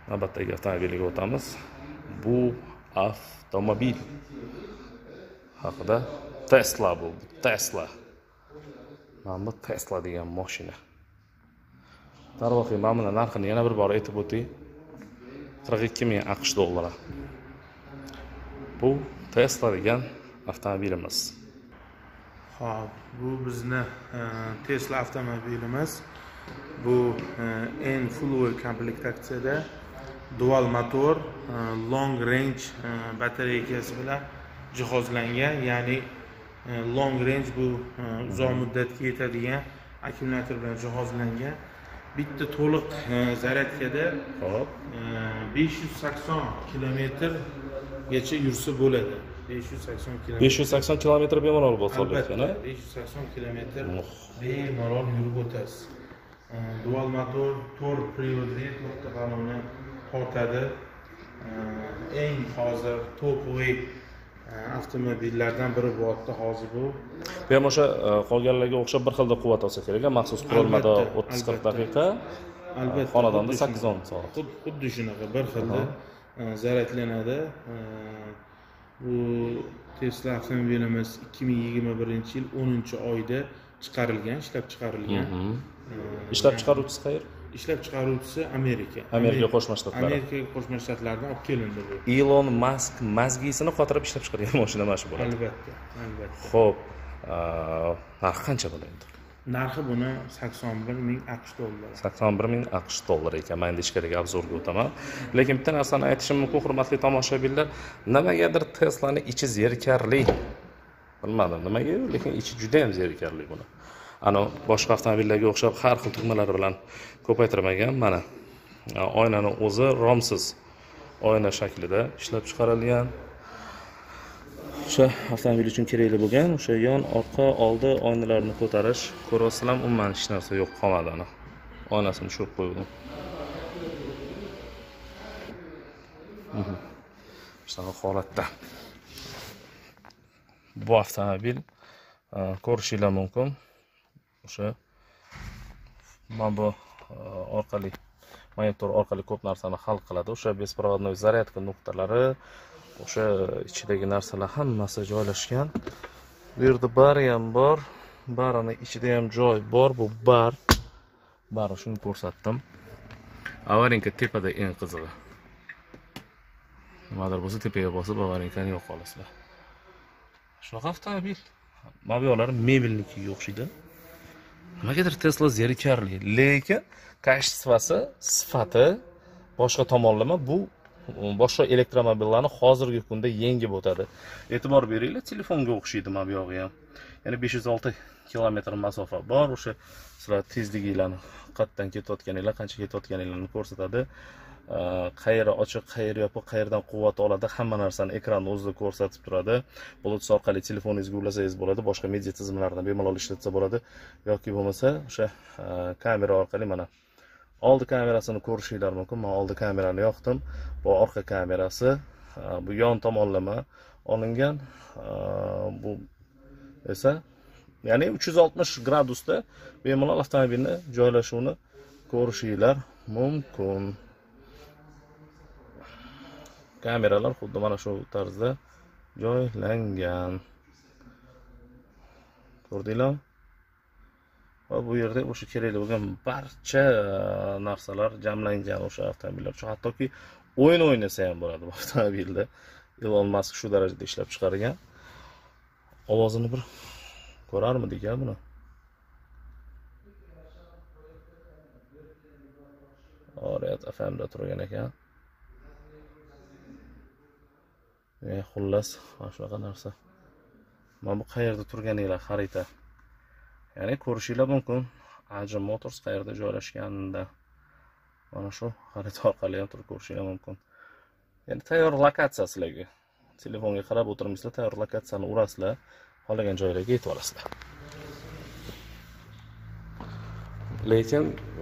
Navbatdagi avtomobilga o'tamiz. Bu avtomobil haqida Tesla bu. Tesla. Mana bu Tesla degan mashina. Darvoqe, mana buni narxini yana bir bor aytib o'ting. 42.000 AQSh dollari. Bu Tesla degan avtomobilimiz. Xo'p, bu bizni Tesla avtomobilimiz. Bu en full komplektatsiyada dual motor, long range batareykasi bilan jihozlangan, ya'ni long range bu uzoq muddatga yetadigan akkumulyator bilan jihozlangan. Bitta to'liq zaryadkada 580 kilometrgacha yursa bo'ladi. 580 kilometr bemalol bo'lsa bo'ladi. 580 kilometr bemalol yurib o'tasiz. Dual motor, 4 приводli, 4 ta balonni tortadi. Eng hozir topoviy avtomobillardan biri bu yerda hozir bu. Bu ham o'sha qolganlarga o'xshab bir xilda quvvat olsa kerak, maxsus qurilmada 30-40 daqiqa. Albatta. Xonadonda 8-10 soat. Xuddi shunaqa bir xilda zaryadlanadi. Bu Tesla avtomobilimiz 2021-yil 10-oyda chiqarilgan, ishlab chiqarilgan. Ishlab chiqaruvchisi qayer? Ishlab chiqaruvchisi Amerika. Amerika Qo'shma Shtatlari. Amerika Qo'shma Shtatlaridan olib kelindi bu. Elon Musk mazgisini qotirib ishlab chiqargan mashina mana shu bo'ladi. Albatta, albatta. Xo'p, narxi qancha bo'ladi? Narxi buni 81.000 AQSh dollari. 81.000 AQSh dollari ekan. Men ichkariga obzorga o'taman. Lekin bitta narsani aytishim mumkin, hurmatli tomoshabinlar, nimagadir Tesla'ning ichi zerikarli. Bilmadim nimaga, lekin ichi juda ham zerikarli buni. Ana boshqa avtomobillarga o'xshab har xil tugmalari bilan ko'paytirmagan. Mana oynani o'zi romsiz oyna shaklida ishlab chiqarilgan. O'sha avtomobil uchun kerakli bo'lgan o'sha yon, orqa, oldi oynalarni ko'tarish, ko'rasizlar, umuman hech narsa yo'q qolmadi ana. Oynasini tushirib qo'ydim. Shunaqa holatda. Bu avtomobil ko'rishinglar mumkin. O'sha mana bu orqali monitor orqali ko'p narsani hal qiladi. O'sha беспроводной zaryadka nuqtalari, o'sha ichidagi narsalar hammasi joylashgan. Bu yerda bari ham bor, barini ichida ham joy bor. Bu bari shuni ko'rsatdim. Avarinka tepada eng qizig'i. Nimadir bo'lsa tepaga bosib avarinkani yo'q qolasizlar. Shunaqa avtomobil. Mana bu yo'llar mebelnikiga o'xshaydi. Nimagadir Tesla zerikarli, lekin kачествоsi, sifati boshqa tomonlama bu boshqa elektromobillarni hozirgi kunda yengib o'tadi. E'tibor beringlar, telefonga o'xshaydi mana bu yog'i ham. Ya'ni 506 kilometr masofa bor. O'sha sizlar tezliginglarni, qatdan ketayotganinglar, qancha ketayotganinglarni ko'rsatadi. Qayeri ochiq, qayeri yopiq, qayerdan quvvat oladi, hamma narsani ekranning o'zida ko'rsatib turadi. Bluetooth orqali telefoningizga ulasangiz bo'ladi, boshqa media tizimlarini bemalol ishlatsa bo'ladi yoki bo'lmasa o'sha kamera orqali mana oldi kamerasini ko'rishinglar mumkin. Men oldi kamerani yoqdim. Bu orqa kamerasi, bu yon tomonlama olingan. Bu esa ya'ni 360 gradusda bemalol avtomobilni joylashuvini ko'rishinglar mumkin. Kameralar xuddi mana shu tarzda joylangan. Ko'rdinglarmi? Va bu yerda o'sha kerakli bo'lgan barcha narsalar jamlangan o'sha avtomobillar. Hattoki o'yin o'ynasa ham bo'ladi bu avtomobilda. Elon Musk shu darajada ishlab chiqargan. Ovozini bir ko'rarmidik ya buni? Oriyat FM'da turgan ekan. Xullas, mana shunaqa narsa. Mana bu qayerda turganinglar xarita. Ya'ni ko'rishinglar mumkin. Ajim Motors qayerda joylashganida. Mana shu xarita orqali ham turib ko'rishinglar mumkin. Ya'ni tayyor lokatsiya sizlarga. Telefonga qarab o'tirmaysizlar, tayyor lokatsiyani urasizlar, xohlagan joylarga yetib olasizlar. Lekin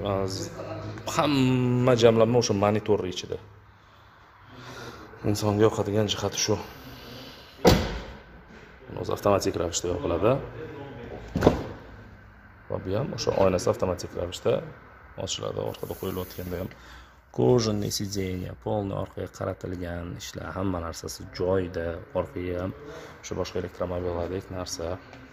hamma jamlanma o'sha monitorning ichida. Insonga yoqadigan jihati shu. O'zi avtomatik ravishda yopiladi. Va bu ham o'sha oynasi avtomatik ravishda ochiladi. Orqada qo'yilayotganda ham Kojinniy sidenья, polniy orqaga qaratilgan ishlar, hamma narsasi joyida. Orqaga ham o'sha boshqa elektromobillardek narsa.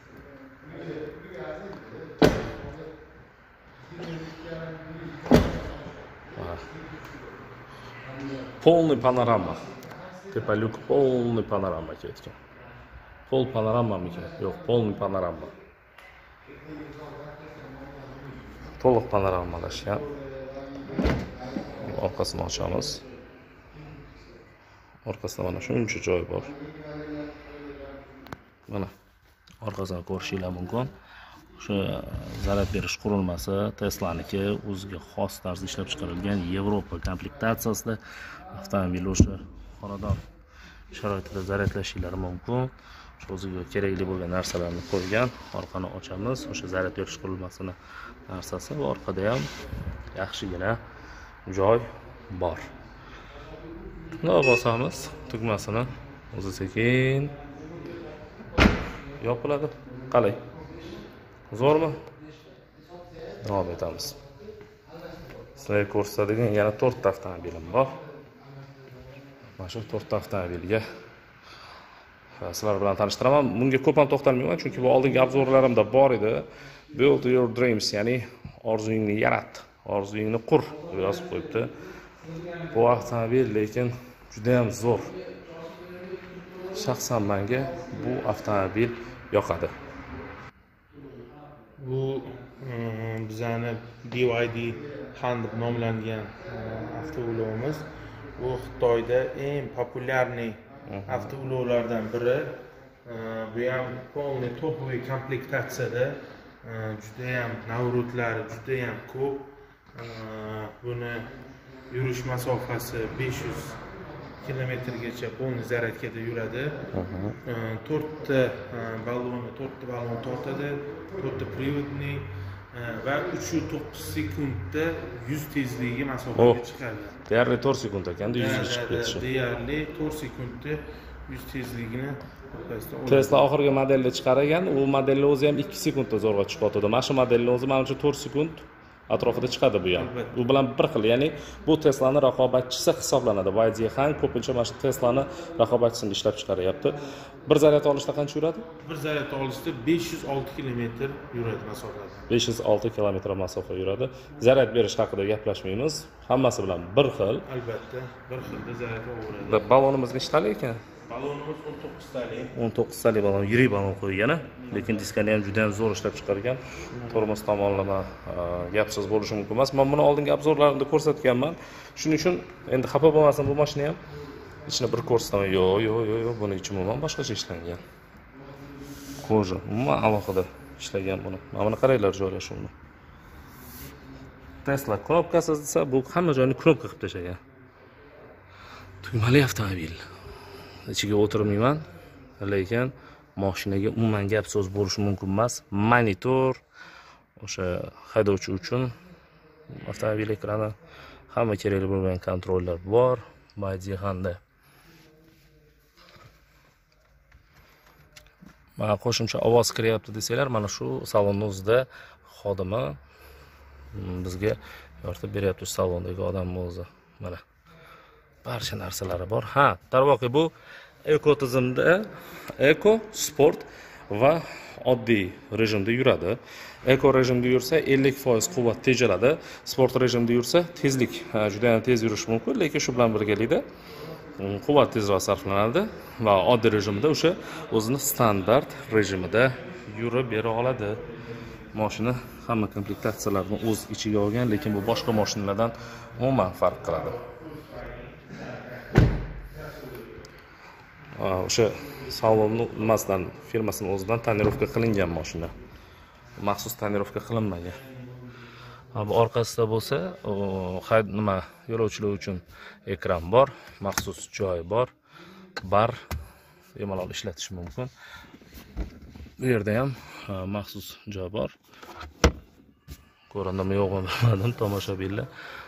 Полный panorama. Tepalyuk полный panorama ketgan. Pol panoramamikan? Yo'q, полный panorama. To'liq panoramalashgan. Orqasini ochamiz. Orqasida mana shuncha joy bor. Mana orqasini ko'rishingiz mumkin. O'sha zaryad berish qurilmasi Tesla'niki o'ziga xos tarzda ishlab chiqarilgan Yevropa komplektatsiyasida avtomobil o'sha xonadon sharoitida zaryadlashingiz mumkin. O'ziga kerakli bo'lgan narsalarni qo'ygan. Orqani ochamiz. O'sha zaryad berish qurilmasini narsasi va orqada ham yaxshigina joy bor. Buni bosamiz, tugmasini o'zi sekin yopiladi. Qalay? Zo'rmi? Davom etamiz. Sizlarga ko'rsatadigan yana 4 ta avtomobilim bor. Mana shu 4 ta avtomobilga sizlar bilan tanishtiraman. Bunga ko'p ham to'xtalmayman, chunki bu oldingi obzorlarimda bor edi. Build your dreams, ya'ni orzuyingni yarat, orzuyingni qur deb yozib qo'yibdi. Bu avtomobil lekin juda ham zo'r. Shaxsan menga bu avtomobil yoqadi. Bu bizani BYD Han deb nomlangan avtoulovimiz. Bu Xitoyda eng populyarniy avtoulovlardan biri. Bu ham полный to'liq komplektatsiyada, juda ham navrutlari juda ham ko'p. Buni yurish masofasi 500 kilometrgacha полный zaryadkada yuradi. 4 ta ballon tortadi, 4 ta privodniy va 3.9 sekundda 100 tezligiga masofaga chiqadi. Deyarli 4 sekund ekanda 100 ga chiqib ketishi. Deyarli 4 sekundda 100 tezligini Tesla oxirgi modelni chiqargan, u modelni o'zi ham 2 sekundda zo'rg'a chiqotdi. Mana shu modelni o'zi menimcha 4 sekund atrofida chiqadi bu ham. Bu bilan bir xil, ya'ni bu Tesla'ning raqobatchisi hisoblanadi. YD Han ko'pincha mana shu Tesla'ning raqobatchisini ishlab chiqaryapti. Bir zaryad olishda qancha yuradi? Bir zaryad olishda 506 kilometr yuradi masofada. 506 kilometr masofa yuradi. Zaryad berish haqida gaplashmaymiz. Hammasi bilan bir xil. Albatta, bir xilda zaryad olaveradi. Ballonimiz nechtalik ekan? Ballonimiz 19 talik. 19 talik ballon, yirik ballon qo'ygan, lekin diskani ham juda ham zo'r ishlab chiqargan. Tormoz tomonlama gapsiz bo'lishi mumkin emas. Men buni oldingi obzorlarimda ko'rsatganman. Shuning uchun endi xafa bo'lmasin, bu mashina ham ichini bir ko'rsataman. Yo'q, buni ichi umuman boshqacha ishlangan. Koja umuman alohida ishlagan buni. Mana buni qaranglar joylashuvni. Tesla knopkasi desa, bu hamma joyni knopka qilib tashlagan. Tugmali avtomobil. Ichiga o'tirmayman, lekin mashinaga umuman gap so'z bo'lishi mumkin emas. Monitor, o'sha haydovchi uchun avtomobil ekrani, hamma kerakli bo'lgan kontrollar bor. YD Handa. Mana qo'shimcha ovoz kiryapti desanglar, mana shu salonning o'zida xodimi bizga yoritib beryapti, salondagi odamning o'zi. Mana barcha narsalari bor. Ha, darvoqe bu eko tizimda eko, sport va oddiy rejimda yuradi. Eko rejimda yursa 50% quvvat tejaladi. Sport rejimda yursa tezlik juda ham tez yurish mumkin, lekin shu bilan birgalikda quvvat tezroq sarflanadi va oddiy rejimda o'sha o'zini standart rejimida yurib bera oladi. Mashina hamma komplektatsiyalarni o'z ichiga olgan, lekin bu boshqa mashinalardan umuman farq qiladi. O'sha salonni nimasidan, firmasining o'zidan tonirovka qilingan mashina. Maxsus tonirovka qilinmagan. Bu orqasida bo'lsa, nima yo'lovchilar uchun ekran bor, maxsus joy bor, bar bemalol ishlatish mumkin. Bu yerda ham maxsus joy bor. Ko'rindimi yo'qmi bilmadim, tomoshabinlar.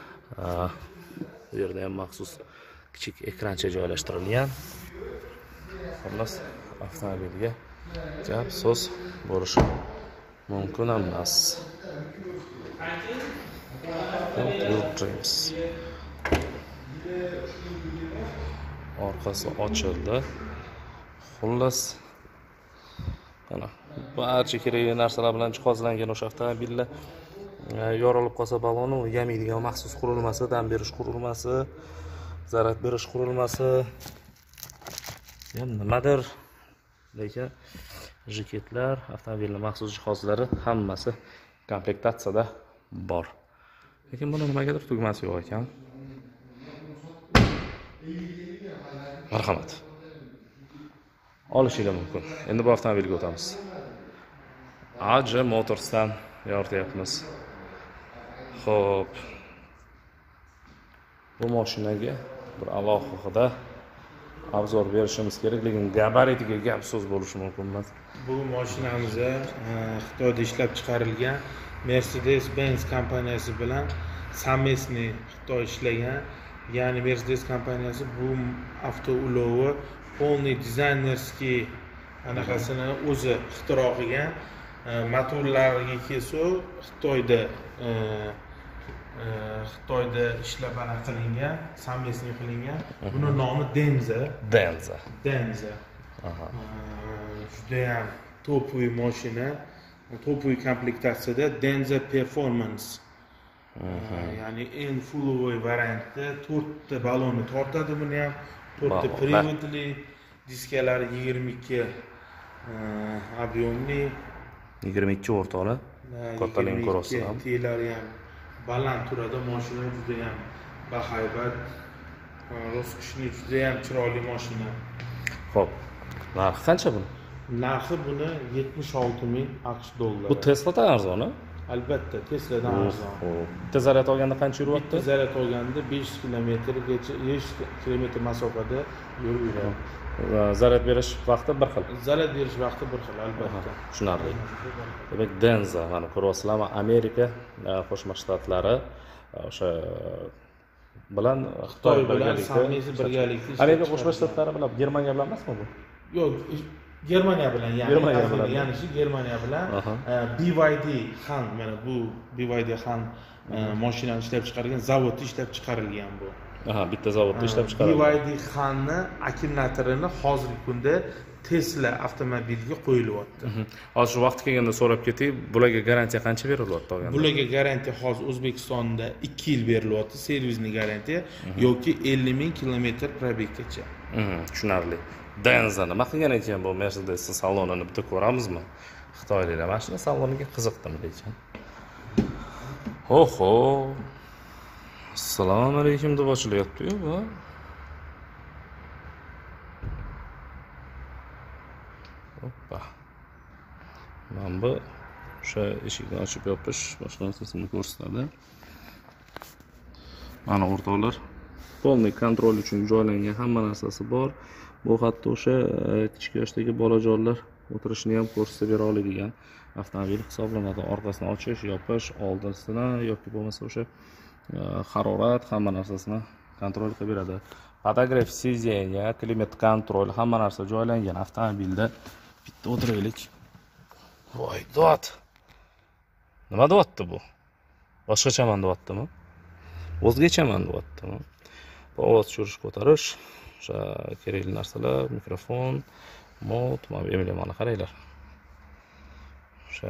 Bu yerda ham maxsus kichik ekrancha joylashtirilgan. Xullas, avtomobilga gap so'z bo'lishi mumkin emas. Your dreams. Orqasi ochildi. Xullas, mana barcha kerakli narsalar bilan jihozlangan o'sha avtomobillar. Yorilib qolsa baloni yamaydigan maxsus qurilmasi, dam berish qurilmasi, zarar berish qurilmasi, ham nimadir, lekin jiketlar, avtomobilning maxsus jihozlari hammasi komplektatsiyada bor. Lekin buni nimagadir tugmasi yo'q ekan. Marhamat. Olishingiz mumkin. Endi bu avtomobilga o'tamiz. AJ Motors'dan yorityapmiz. Xo'p. Bu mashinaga bir alohida obzor berishimiz kerak, lekin gabaritiga gap so'z bo'lishi mumkin emas. Bu mashinamiz Xitoyda ishlab chiqarilgan Mercedes-Benz kompaniyasi bilan совместный Xitoy ishlagan. Ya'ni Mercedes kompaniyasi bu avtoulovi полный dizaynerskiy anaqasini o'zi ixtiro qilgan. Motorlariga kelsa Xitoyda ishlab qilingan, совместный qilingan. Buni nomi Denza. Juda ham topoy mashina, topoy komplektatsiyada Denza Performance. Ya'ni eng fulloy variantda 4 ta balonni tortadi buni ham. 4 ta приводli, diskalari 22 объемli, 22 o'rtoqli. Kattaligini ko'rasiz ham. Telari ham baland turadi, mashina juda ham bahaybat. Roskishli, juda ham chiroyli mashina. Xo'p. Narxi qancha buni? Narxi buni 76.000 AQSh dollari. Bu Tesla'dan arzon-a? Albatta, Tesla'dan arzon. Bitta zaryad olganda qancha yuryapti? Bitta zaryad olganda 500 kilometrgacha, 500 kilometr masofada yurib yuradi. Zaryad berish vaqti bir xil. Zaryad berish vaqti bir xil, albatta. Tushunarli. Demak, Denza, mana ko'ryapsizlarmi, Amerika Qo'shma Shtatlari o'sha bilan Xitoy bilan совместно birgalikda. Amerika Qo'shma Shtatlari bilan Germaniya bilan emasmi bu? Yo'q, Germaniya bilan, ya'ni Germaniya bilan BYD Han, mana bu BYD Han mashinani ishlab chiqargan, zavodda ishlab chiqarilgan bu. Bitta zavodda ishlab chiqarilgan. BYD Hanni akkumulyatorini hozirgi kunda Tesla avtomobiliga qo'yilyapti. Hozir shu vaqt kelganda so'rab ketay, bularga garantiya qancha berilyapti olganda? Bularga garantiya hozir O'zbekistonda 2 yil berilyapti, servisni garantiya yoki 50.000 kilometr probeggacha. Tushunarli. Denza nima qilgan ekan bu Mercedes salonini bitta ko'ramizmi? Xitoyliklar mashina saloniga qiziqdim lekin. Oho. Assalomu alaykum deb ochilyapti-yu bu. Hoppa. Mana bu o'sha eshikni ochib yopish boshqa narsasini ko'rsatadi. Mana o'rtoqlar, polniy kontrol uchun joylangan hamma narsasi bor. Bu hatto o'sha kichik yoshdagi bolajonlar o'tirishni ham ko'rsatib bera oladigan avtomobil hisoblanadi. Orqasini ochish, yopish, oldisini yoki bo'lmasa o'sha harorat hamma narsasini kontrol qilib beradi. Podograf sidzeniya, klimat kontrol, hamma narsa joylangan avtomobilda. Bitta o'tiraylik. Voy, dot. Nima deyapti bu? Boshqachaman deyaptimi? O'zgachaman deyaptimi? Ovoz tushirish, ko'tarish, o'sha kerakli narsalar, mikrofon, mod, mana qaranglar. O'sha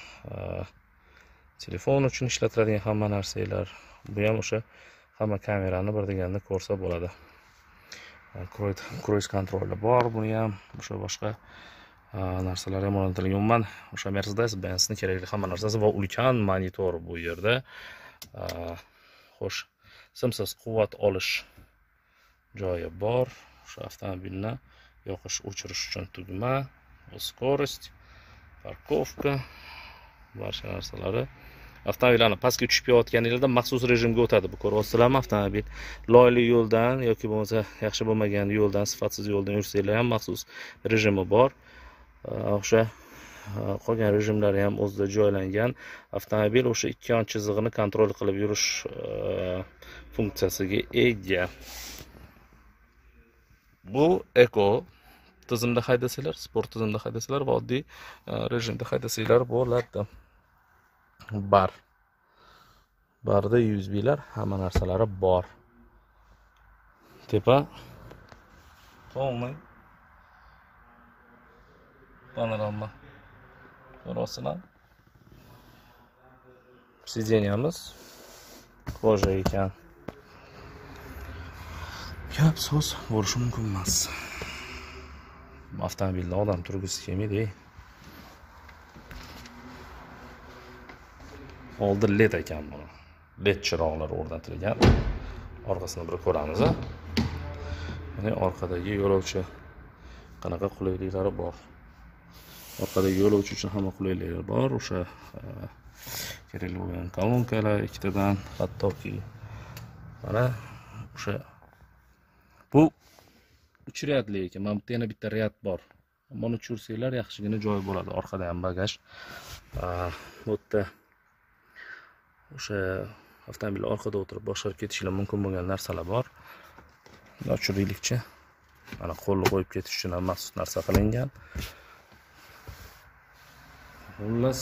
telefon uchun ishlatiladigan hamma narsalar. Bu ham o'sha hamma kamerani bir deganda ko'rsa bo'ladi. Cruise kontroli bor, buni ham o'sha boshqa narsalar ham o'rnatilgan. Umuman o'sha Mercedes-Benz'ning kerakli hamma narsasi va ulkan monitor bu yerda. Xo'sh, simsiz quvvat olish joyi bor. O'sha avtomobilni yoqish, o'chirish uchun tugma, skorost, parkovka, barcha narsalari. Avtomobillarni pastga tushib ketayotganingizda maxsus rejimga o'tadi. Bu ko'ryapsizlarmi, avtomobil loyli yo'ldan yoki bo'lmasa yaxshi bo'lmagan yo'ldan, sifatsiz yo'ldan yursanglar ham maxsus rejimi bor. O'sha qolgan rejimlari ham o'zida joylangan. Avtomobil o'sha ikki yon chizig'ini kontrol qilib yurish funksiyasiga ega. Bu eko tizimda haydasanglar, sport tizimda haydasanglar va oddiy rejimda haydasanglar bo'ladi. Barda USB'lar, hamma narsalari bor. tepa polniy panorama. Ko'rasizlar. Sideniyamiz koja ekan. Gap so'z bo'lishi mumkin emas. Avtomobilda odam turgisi kelmaydi. Oldi led ekan buni. Led chiroqlar o'rnatilgan. Orqasini bir ko'ramiz. Mana orqadagi yo'lovchi qanaqa qulayliklari bor. Orqadagi yo'lovchi uchun hamma qulayliklar bor. O'sha kerakli bo'lgan kolonkalar ikkitadan, hattoki mana o'sha bu 3 riyadli ekan. Mana bu yana bitta riyad bor. Buni tursanglar yaxshigina joy bo'ladi. Orqada ham bagaj. Bu yerda o'sha avtomobil orqada o'tirib boshqarib ketishlar mumkin bo'lgan narsalar bor. Ochiraylikchi. Mana qo'lni qo'yib ketish uchun ham maxsus narsa qilingan. Xullas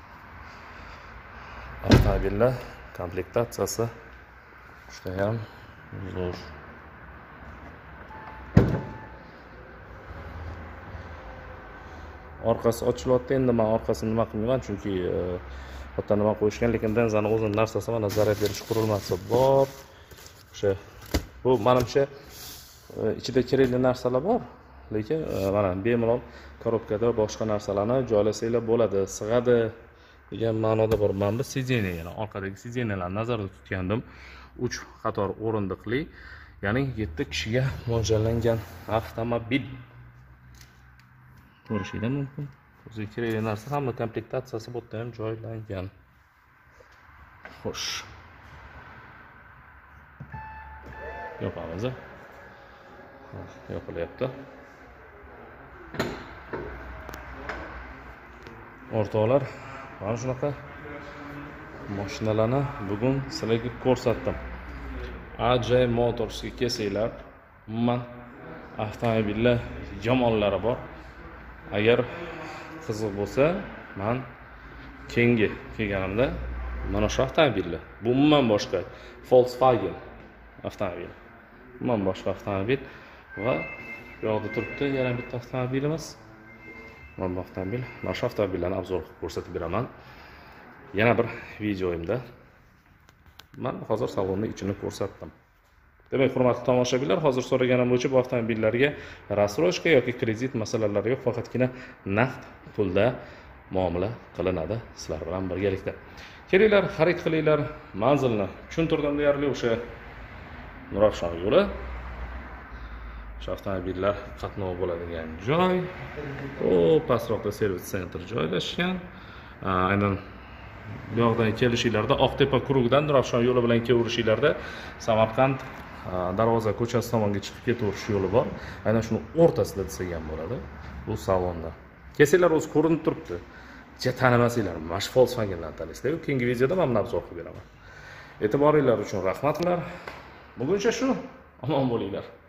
avtomobillar komplektatsiyasi juda ham zo'r. Orqasi ochilyapti. Endi men orqasini nima qilmayman, chunki hatto nima qo'yishgan, lekin Denza'ning o'zining narsasi mana zarar berish qurilmasi bor. O'sha bu menimcha ichida kerakli narsalar bor, lekin mana bemalol korobkada boshqa narsalarni joylasanglar bo'ladi, sig'adi degan ma'noda bor. Men bu sideniya, yana orqadagi sideniyalarni nazarda tutgandim. 3 qator o'rindiqli, ya'ni 7 kishiga mo'ljallangan avtomobil. Ko'rishingiz mumkin. O'ziga kerakli narsa hamma komplektatsiyasi bu yerda ham joylangan. Xo'sh. Yopamiz. Yopilyapti. O'rtoqlar, mana shunaqa mashinalarni bugun sizlarga ko'rsatdim. AJ Motorsga kelsanglar, umuman avtomobillar yomonlari bor. Agar qiziq bo'lsa, men keyingi kelganimda mana shu avtomobillar, bu umuman boshqa Volkswagen avtomobili. Umuman boshqa avtomobil va bu yoqda turibdi yana bitta avtomobilimiz. Mana bu avtomobil, mana shu avtomobillarni obzor qilib ko'rsatib beraman. Yana bir videoyimda men hozir salonning ichini ko'rsatdim. Demak, hurmatli tomoshabinlar, hozir so'raganim bo'yicha bu avtomobillarga rassroshka yoki kredit masalalari yo'q, faqatgina naqd pulda muomala qilinadi sizlar bilan birgalikda. Kelinglar, xarid qilinglar, manzilni tushuntirdim deyarli o'sha Nurafshon yo'li. Shu avtomobillar qatnovi bo'ladigan joy. O, pastroqda servis sentr joylashgan. Aynan bu yoqdan kelishinglarda Oqtepa krugidan Nurafshon yo'li bilan kelaverishinglarda Samarqand Darvoza ko'chasi tomonga chiqib ketuverish yo'li bor. Aynan shuni o'rtasida desak ham bo'ladi. Bu salonda. Kelsanglar o'zi ko'rinib turibdi. Tanimasanglar, mana shu Volkswagendan taniysizlar. Keyingi videoda men buni obzor qilib beraman. E'tiboringlar uchun rahmatlar. Buguncha shu. Omon bo'linglar.